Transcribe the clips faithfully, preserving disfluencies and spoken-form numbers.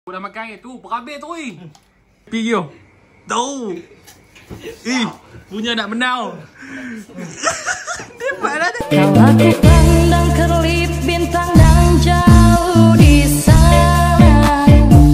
Aku dah makan tu, berhabis tu oi. Pergi yo. Tahu. Eh, punya nak menau. Tembak dah. Kau aku pandang kerlip bintang dan jauh di sana.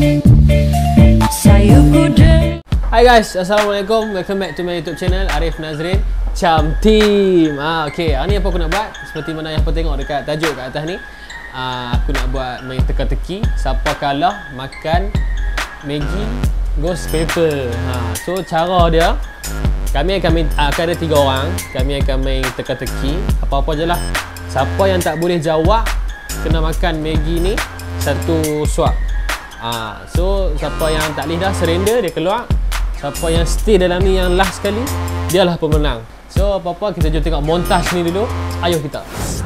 Sayuku deng. Hi guys, Assalamualaikum. Welcome back to my YouTube channel Arif Nazrin Cham Team. Ah, okay, hari ni apa aku nak buat? Seperti mana yang kau tengok dekat tajuk kat atas ni, ah, aku nak buat main teka-teki. Siapa kalah makan Maggi Ghost Pepper. Ha, so cara dia, kami akan main, akan ada tiga orang. Kami akan main teka-teki. Apa-apa je lah. Siapa yang tak boleh jawab kena makan Maggi ni satu suap. Ah, so siapa yang tak boleh dah surrender, dia keluar. Siapa yang stay dalam ni yang last sekali, dialah pemenang. So apa-apa, kita jom tengok montaj ni dulu. Ayuh kita.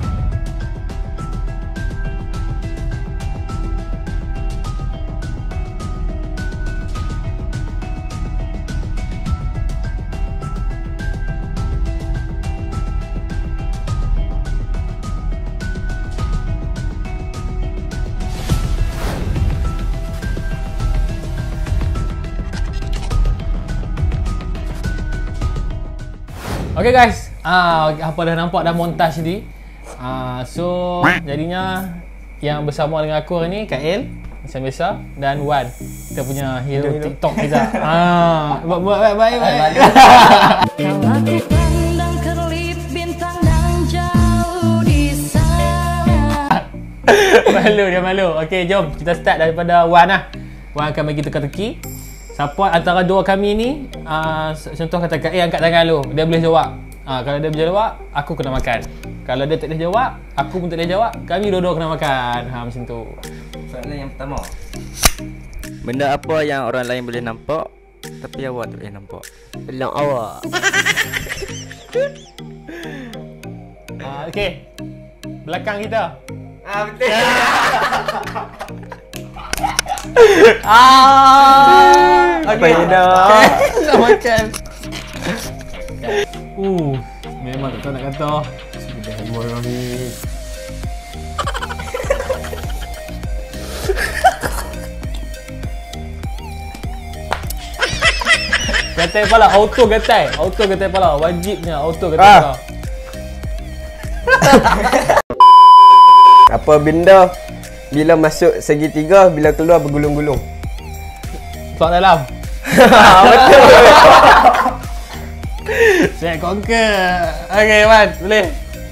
Okay guys, ah, apa dah nampak dah montaj ni. Ah, so jadinya yang bersama dengan aku hari ni Kak El macam biasa dan Wan, kita punya hero TikTok kita. Ah, buat buat baik baik. Kau aku pandang kerlip bintang dan jauh di sana. Malu dia malu. Okey, jom kita start daripada Wan lah. Wan akan bagi teka-teki. Siapa antara dua kami ni, uh, contoh kata Kak A angkat tangan lu, dia boleh jawab. Uh, kalau dia boleh jawab, aku kena makan. Kalau dia tak boleh jawab, aku pun tak boleh jawab, kami dua-dua kena makan. Ha, macam tu. Soalan yang pertama, benda apa yang orang lain boleh nampak tapi awak tak boleh nampak? Bilang awak. uh, Okey, belakang kita. Ah, betul. Ah, okey dah. Nak makan. Uh, memang tak tahu nak kata. Sudah semua orang ni. Gatai kepala, auto gatai. Auto gatai kepala, wajibnya auto gatai ah. kepala. Apa benda bila masuk segitiga, bila keluar bergulung-gulung? Tuak dalam. Betul. Saya conquer. Okay, Wan, boleh?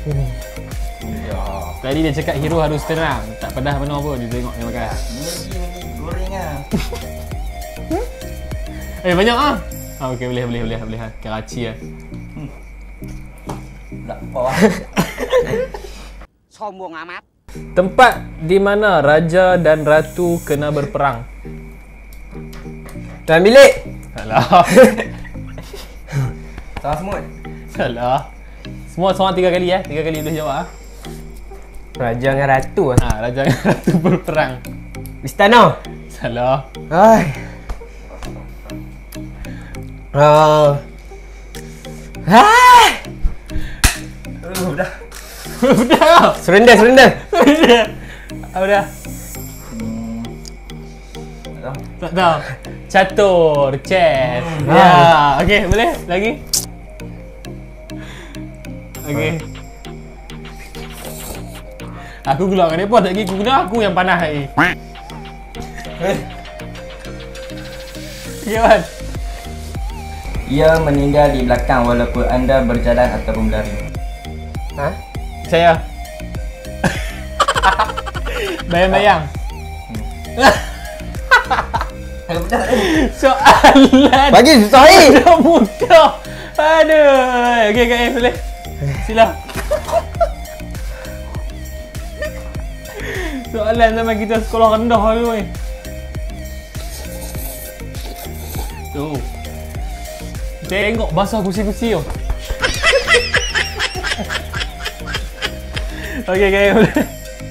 Tadi dia cakap hero harus tenang. Tak pedas mana pun, dia tengok dia makan. Maggi goreng ah. Eh, banyak ah. Ah, okey, boleh, boleh, boleh, boleh. Karachi ah. Tak apa. Sombong amat. Tempat di mana raja dan ratu kena berperang. Dalam bilik. Salah. Salah semut. Salah. Semua seorang tiga kali eh. Tiga kali boleh jawab ah. Raja dengan ratu ah. Ha, raja dan ratu berperang. Istana. Salah. Hai. Ah. Hai. Oh, dah. Sudah. Surrender, surrender. Apa dah? Hmm. Tak tahu. Tak tahu. Catur, chess. Hmm. Ya, okey, boleh? Lagi? Okey. Aku gelak dengan depa tak pergi guna aku yang panas lagi. Okey, Wan. Ia meninggal di belakang walaupun anda berjalan ataupun berlari. Ha? Saya. Bayang-bayang. Soalan. Bagi susah ni. Dah mudah. Aduh. Okey, Kak A, boleh? Sila. Soalan zaman kita sekolah rendah dulu ni. Tu. Tengok basah kursi-kursi tu. Okey, Kak A, boleh?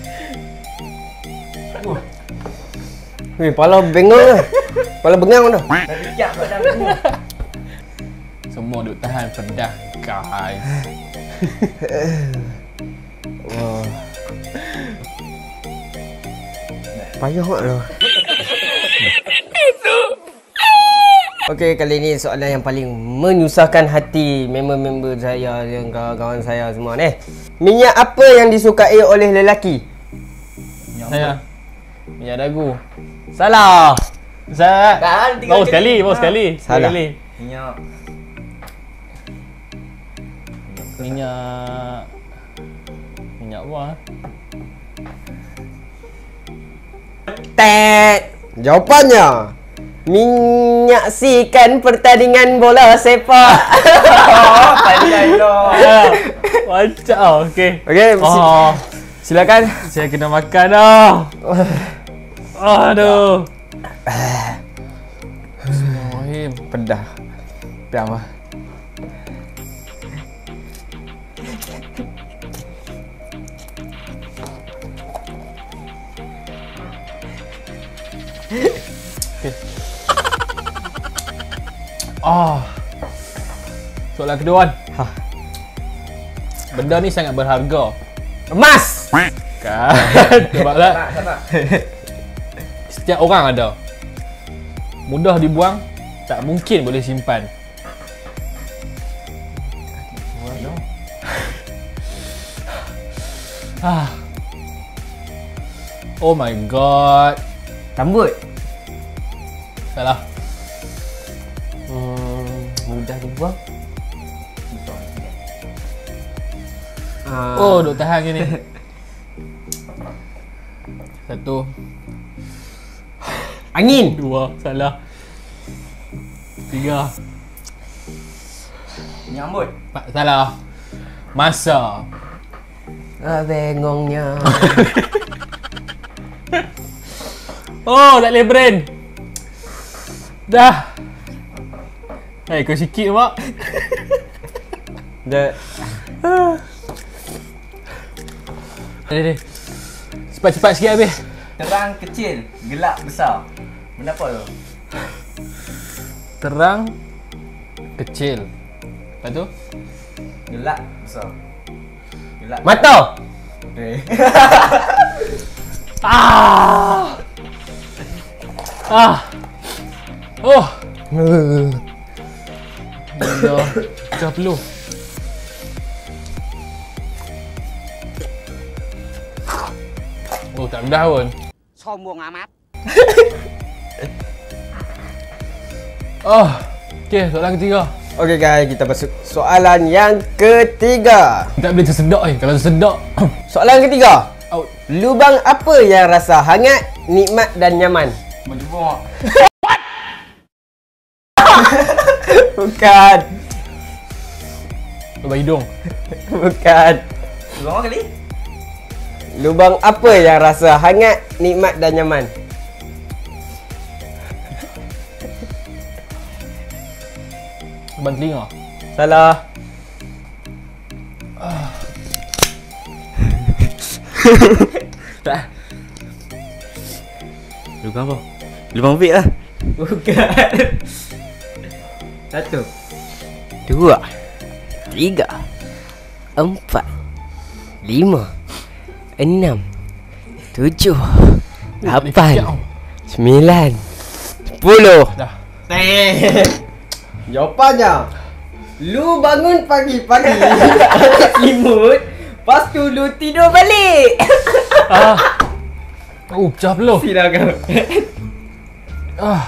Weh, kepala bengong dah. Kepala bengang dah. Dah bijak kat dalam ni. Semua duk tahan pedas, guys. Wah. Payah mak tu. Okey, kali ni soalan yang paling menyusahkan hati member-member saya dan kawan-kawan saya semua ni. Minyak apa yang disukai oleh lelaki? Saya. Minyak dagu. Salah. Saya. Dah, tiga Baru kali. sekali, baru Ha. sekali. Salah. Sekali. Minyak. Minyak Minyak apa? Tet. Jawapannya menyaksikan pertandingan bola sepak. Oh, pandai lo. Macam okey. Okey, si- Oh, silakan. saya kena makan dah. Aduh. Bismillahirrahmanirrahim. Pedah. Pedah apa? Ah. Soalan kedua kan. Ha. Benda ni sangat berharga. Emas. Kan. Sebab tak? Setiap orang ada. Mudah dibuang, tak mungkin boleh simpan. Ah. Oh my god. Rambut. Salah. Hmm, mudah dibuang. Ah. Oh, duk tahan gini. Satu, Angin. dua, salah. Tiga, Nyambut. empat, salah. Masa. Ah, bengongnya. Oh, tak boleh brain. Dah. Eh, kau sikit mak. Dah. Deh, deh. Cepat-cepat sikit habis. Terang kecil, gelap besar. Benda apa tu? Terang, kecil. Lepas tu? Gelap besar. Gelap. Mata. Eh. Ah! Ah! Oh! Dah, tiga puluh. Oh, tak mudah pun. Sombong amat. Oh, okey, soalan ketiga. Okey guys, kita masuk soalan yang ketiga. Tak boleh tersedak eh. Kalau tersedak, Soalan ketiga. out. Lubang apa yang rasa hangat, nikmat dan nyaman? Menjebak. Bukan. Lubang hidung. Bukan. Berapa kali? Lubang apa yang rasa hangat, nikmat dan nyaman? Lubang telinga. Salah. Tak. Lubang apa? Lubang vape lah. Bukan. Satu. Dua, tiga, empat, lima, enam, tujuh, lapan, sembilan, sepuluh. Dah. Jawapannya, lu bangun pagi-pagi selimut, lepas tu lu tidur balik. Ah. Oh, pecah peluh. Silakan. Ah.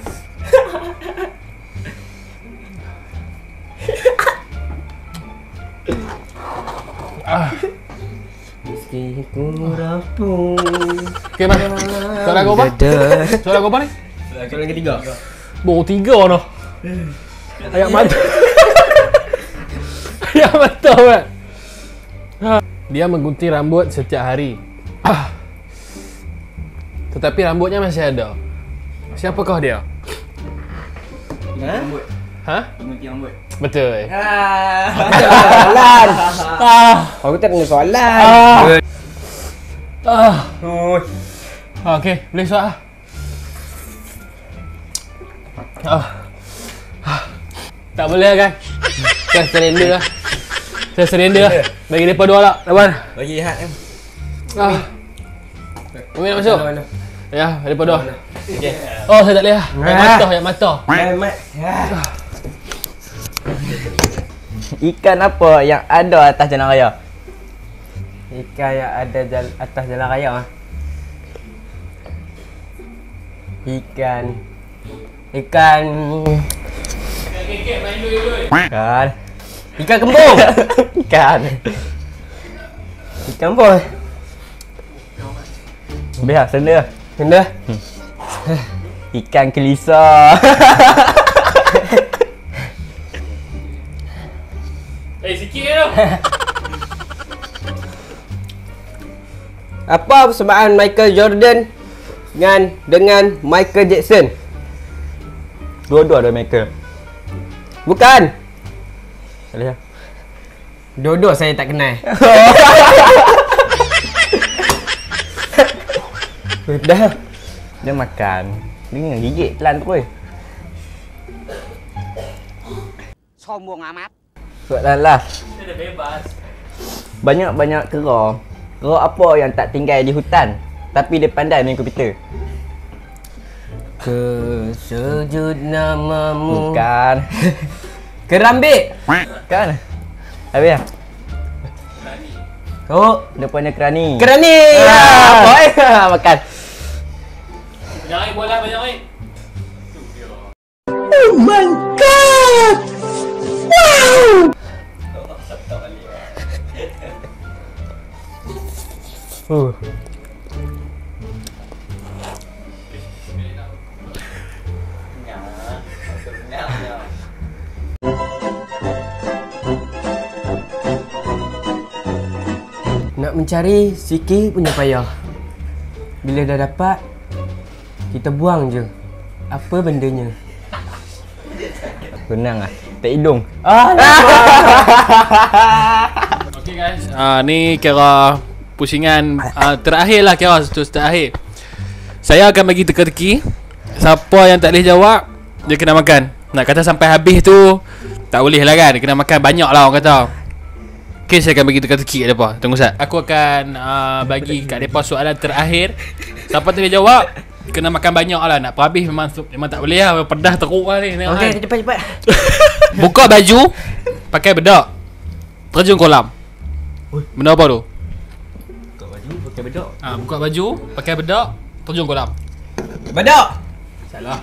Ah. Meskiku rapuh. Okey, Mas. Soalan kau apa? Soalan kau apa ni? Soalan ketiga. Baru tiga dah. Ayat mata. Ayat mata kan. Dia menggunting rambut setiap hari. Ah. Tetapi rambutnya masih ada. Siapakah dia? Rambut. Ha? Gunting rambut. Betul. Ah. Soalan. Ah. Aku tak tengok soalan. Ah. Ah. Oh. Ah, okey, boleh soal. Ah. Ah. Tak boleh kan? Saya surrender lah. Saya surrender lah. Bagi mereka dua lah. Lawan. Bagi hat kan. Ah. Umi nak masuk? Mana? Ya, mereka dua. Okay. Oh, saya tak boleh lah. Yang mata, yang mata. Mat. Ikan apa yang ada atas jalan raya? Ikan yang ada jal atas jalan raya. Ikan Ikan Kek-kek main dulu. Ikan. Ikan kembung. Ikan. Ikan apa? Biar sana. Kena. Ikan kelisa. Eh, sikit je tu. Apa persamaan Michael Jordan dengan dengan Michael Jackson? Dua-dua ada maker. Bukan. Boleh. Dua-dua saya tak kenal. Dah. Dia makan. Dia gigit pelan terus. Sombong amat. Soalan last. Dia dah bebas. Banyak-banyak kera. Kera apa yang tak tinggal di hutan tapi dia pandai main komputer? Kesujud namamu. Bukan. Kerambik. Kan? Habis lah. Oh, Dia punya kerani. kerani. Ah, boy. Makan. Banyak air bola, banyak air. Uh. Nak mencari sikit punya payah. Bila dah dapat, kita buang je. Apa bendanya? Benang lah. Tak hidung. Okay guys, uh, ni kira pusingan uh, terakhir lah, kira satu terakhir. Saya akan bagi teka-teki. Siapa yang tak boleh jawab, dia kena makan. Nak kata sampai habis tu tak boleh lah kan, dia kena makan banyak lah orang kata. Okay, saya akan bagi teka-teki kat mereka. Tunggu Ustaz. Aku akan uh, bagi kat mereka soalan terakhir. Siapa tak boleh jawab, kena makan banyak lah. Nak habis memang, memang tak boleh lah. Pedas teruk lah ni. Okey, cepat-cepat. Buka baju, pakai bedak, terjun kolam. Benda apa tu? Buka baju, pakai bedok. Ha, buka baju, pakai bedak, terjun kolam. Badak. Salah.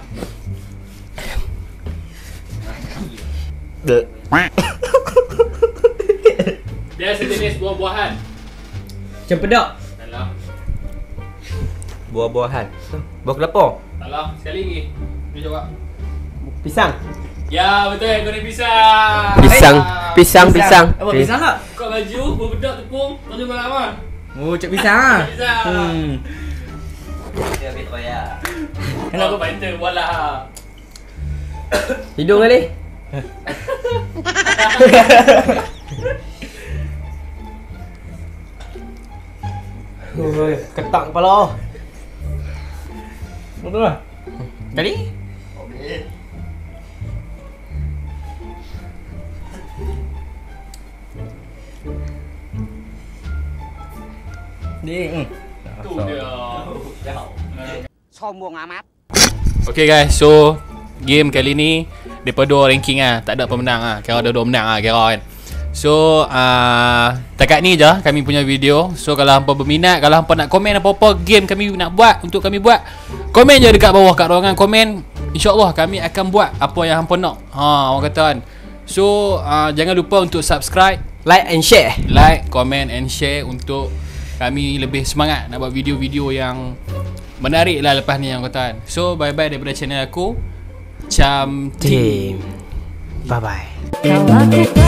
Dia sejenis buah-buahan. Cempedak. Salah. Buah-buahan. Buah kelapa. Salah. Sekali lagi. Dia jawab. Pisang. Ya, betul. Goreng pisang. Pisang. Ah. Pisang, pisang. Apa pisang tak? Buka baju, buah bedak, tepung, terjun kolam lah. Oh, cak pisang ah. Pisang. Hmm. Dia ambil toya. Kenapa pantai wala? Hidung kali. Oi, ketak kepala. Betul lah. Kali? Ding. Tu dia. Sombong amat. Okay guys, so game kali ni daripada dua ranking ah, tak ada pemenang ah. Kira ada dua menang ah, kira kan. So uh, takat ni je kami punya video. So kalau hampa berminat, kalau hampa nak komen apa-apa game kami nak buat untuk kami buat, komen je dekat bawah kat ruangan komen. InsyaAllah kami akan buat apa yang hampa nak. Ha, orang kata kan. So uh, jangan lupa untuk subscribe, Like and share. like, comment and share untuk kami lebih semangat nak buat video-video yang menarik lah lepas ni, yang kata kan. So bye bye daripada channel aku, Cam Team. Bye bye. Kau lakukan